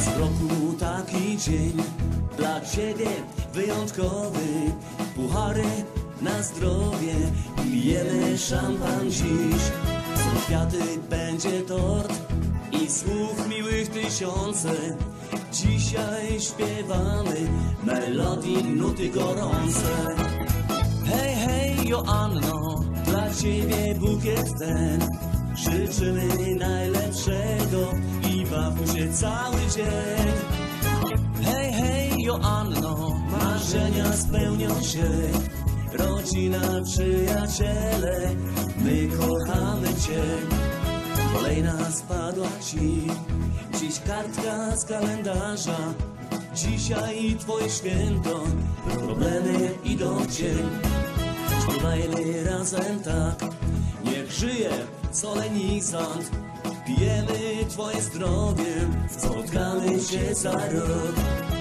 W roku taki dzień dla ciebie wyjątkowy. Puchary na zdrowie, pijemy szampan dziś. Są kwiaty, będzie tort i słów miłych tysiące. Dzisiaj śpiewamy melodii, nuty gorące. Hej, hej, Joanno, dla ciebie bukiet ten. Życzymy najlepszego i bawmy się cały dzień. Hej, hej, Joanno, marzenia spełnią się. Rodzina, przyjaciele, my kochamy cię. Kolejna spadła ci, dziś kartka z kalendarza. Dzisiaj twoje święto, problemy idą w cień. Śpiewajmy razem tak, niech żyje solenizant. Pijemy twoje zdrowie, spotkamy się za rok.